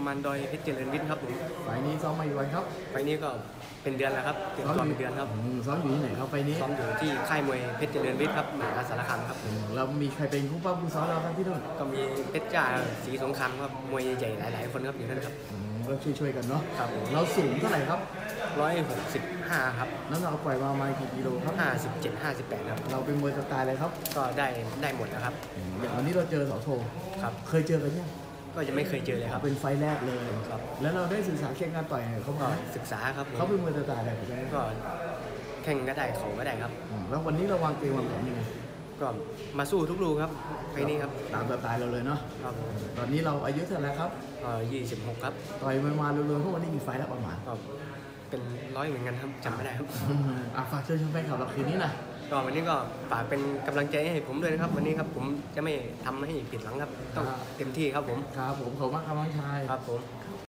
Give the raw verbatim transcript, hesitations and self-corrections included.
กุมารดอยเพชรเจริญวิทย์ครับผมไฟล์นี้ซ้อมมาอยู่วันครับไฟล์นี้ก็เป็นเดือนแล้วครับเตรียมตัวเป็นเดือนครับอืมซ้อมอยู่ที่ไหนครับไฟล์นี้ซ้อมอยู่ที่ค่ายมวยเพชรเจริญวิทย์ครับมหาสารคามครับอืมเรามีใครเป็นคู่ป้าคู่ซ้อมเราครับที่นู่นก็มีเพชรจ่าศรีสงครามครับมวยใหญ่หลายๆคนครับอยู่นั่นครับอืมก็ช่วยๆกันเนาะครับผมเราสูงเท่าไหร่ครับร้อยหกสิบห้าครับน้ำหนักปล่อยมาประมาณกี่กิโลครับห้าสิบเจ็ดห้าสิบแปดครับเราเป็นมวยสไตล์อะไรครับก็ได้ได้หมดแล้วครับอืมอย่างวันนี้เราเจอสอโทครับเคยเจอกันยังก็จะไม่เคยเจอเลยครับเป็นไฟล์แรกเลยครับแล้วเราได้ศึกษาเก่งการต่อยเขาก็มาไหมศึกษาครับผมเขาเป็นมวยสไตล์อะไรผมจำไม่ได้ก็แข่งก็ได้เขาก็ได้ครับอืมแล้ววันนี้เราวางเกมวางแผนยังไงก็มาสู้ทุกลูกครับไฟล์นี้ครับตามสไตล์เราเลยเนาะครับผมตอนนี้เราอายุเท่าไหร่ครับก็ยี่สิบหกครับต่อยมามาเร็วๆเพราะวันนี้มีไฟล์แล้วประมาณก็เป็นร้อยเหมือนกันครับจำไม่ได้ครับอืมอ่ะฝากเชิญชมแฟนคลับเราคืนนี้หนะก็วันนี้ก็ฝากเป็นกำลังใจให้ผมด้วยนะครับ วันนี้ครับผมจะไม่ทำให้ผิดหวังครับ ต้องเต็มที่ครับผมครับผมขอบคุณมากครับน้องชายครับผม